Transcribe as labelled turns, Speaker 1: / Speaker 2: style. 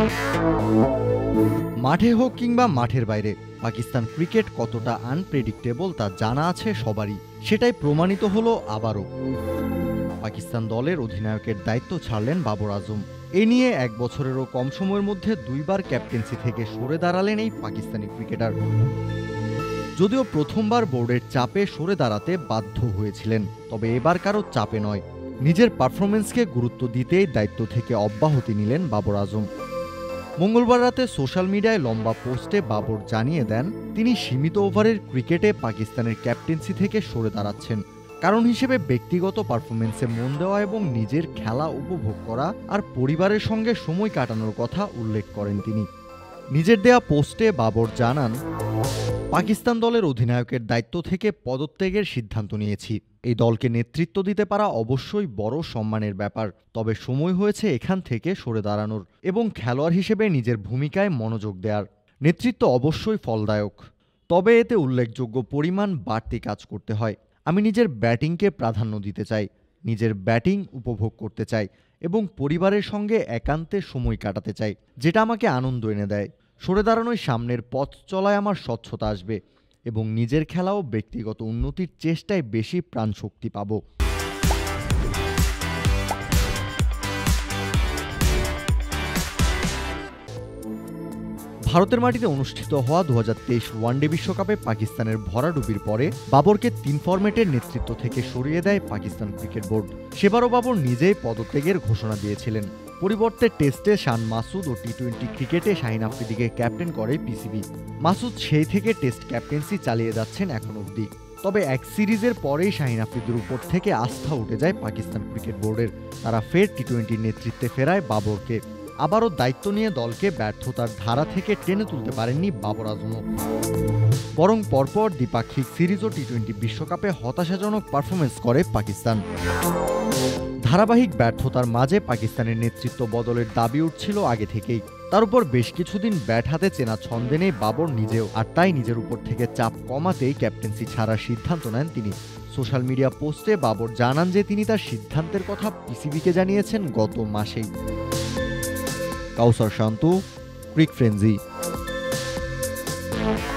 Speaker 1: মাঠে হোক কিংবা মাঠের বাইরে পাকিস্তান ক্রিকেট কতটা আনপ্রেডিক্টেবল তা জানা আছে সবারই। সেটাই প্রমাণিত হলো আবারও। পাকিস্তান দলের অধিনায়কের দায়িত্ব ছাড়লেন বাবর আজম। এ নিয়ে 1 বছরেরও কম সময়ের মধ্যে 2 বার ক্যাপ্টেন্সি থেকে সরে দাঁড়ালেন এই পাকিস্তানি ক্রিকেটার। যদিও প্রথমবার বোর্ডের চাপে সরে দাঁড়াতে বাধ্য হয়েছিলেন, তবে এবার কারো চাপে নয়, নিজের পারফরমেন্সকে গুরুত্ব দিতেই দায়িত্ব থেকে অব্যাহতি নিলেন বাবর আজম। মঙ্গলবার রাতে সোশ্যাল মিডিয়ায় লম্বা পোস্টে বাবর জানিয়ে দেন তিনি সীমিত ওভারের ক্রিকেটে পাকিস্তানের ক্যাপ্টেন্সি থেকে সরে দাঁড়াচ্ছেন। কারণ হিসেবে ব্যক্তিগত পারফরমেন্সে মন দেওয়া এবং নিজের খেলা উপভোগ করা আর পরিবারের সঙ্গে সময় কাটানোর কথা উল্লেখ করেন তিনি। নিজের দেয়া পোস্টে বাবর জানান, পাকিস্তান দলের অধিনায়কের দায়িত্ব থেকে পদত্যাগের সিদ্ধান্ত নিয়েছি। এই দলকে নেতৃত্ব দিতে পারা অবশ্যই বড় সম্মানের ব্যাপার, তবে সময় হয়েছে এখান থেকে সরে দাঁড়ানোর এবং খেলোয়াড় হিসেবে নিজের ভূমিকায় মনোযোগ দেওয়ার। নেতৃত্ব অবশ্যই ফলদায়ক, তবে এতে উল্লেখযোগ্য পরিমাণ বাড়তি কাজ করতে হয়। আমি নিজের ব্যাটিংকে প্রাধান্য দিতে চাই, নিজের ব্যাটিং উপভোগ করতে চাই এবং পরিবারের সঙ্গে একান্তে সময় কাটাতে চাই, যেটা আমাকে আনন্দ এনে দেয়। সরে দাঁড়ানোয় সামনের পথ চলায় আমার স্বচ্ছতা আসবে এবং নিজের খেলা ও ব্যক্তিগত উন্নতির চেষ্টায় বেশি প্রাণশক্তি পাব। ভারতের মাটিতে অনুষ্ঠিত হওয়া 2023 ওয়ানডে বিশ্বকাপে পাকিস্তানের ভরাডুবির পরে বাবরকে 3 ফরম্যাটের নেতৃত্ব থেকে সরিয়ে দেয় পাকিস্তান ক্রিকেট বোর্ড। সেবারও বাবর নিজেই পদত্যাগের ঘোষণা দিয়েছিলেন। পরিবর্তে টেস্টে শান মাসুদ ও টি-20 ক্রিকেটে শাহিন আফ্রিদিকে ক্যাপ্টেন করে পিসিবি। মাসুদ সেই থেকে টেস্ট ক্যাপ্টেন্সি চালিয়ে যাচ্ছেন এখন অবধি। তবে এক সিরিজের পরেই শাহিন আফ্রিদির উপর থেকে আস্থা উঠে যায় পাকিস্তান ক্রিকেট বোর্ডের। তারা ফের টি-20 নেতৃত্বে ফেরায় বাবরকে। আবারও দায়িত্ব নিয়ে দলকে ব্যর্থতার ধারা থেকে টেনে তুলতে পারেননি বাবর আজমও, বরং পরপর দ্বিপাক্ষিক সিরিজ ও টি-20 বিশ্বকাপে হতাশাজনক পারফরমেন্স করে পাকিস্তান। ধারাবাহিক ব্যর্থতার মাঝে পাকিস্তানের নেতৃত্ব বদলের দাবি উঠছিল আগে থেকেই। তার উপর বেশ কিছুদিন ব্যাট হাতে চেনা ছন্দে নেই বাবর নিজেও, আর তাই নিজের উপর থেকে চাপ কমাতেই ক্যাপ্টেন্সি ছাড়ার সিদ্ধান্ত নেন তিনি। সোশ্যাল মিডিয়া পোস্টে বাবর জানান যে তিনি তার সিদ্ধান্তের কথা পিসিবিকে জানিয়েছেন গত মাসেই। Kawsar Shantu, cric frenzy.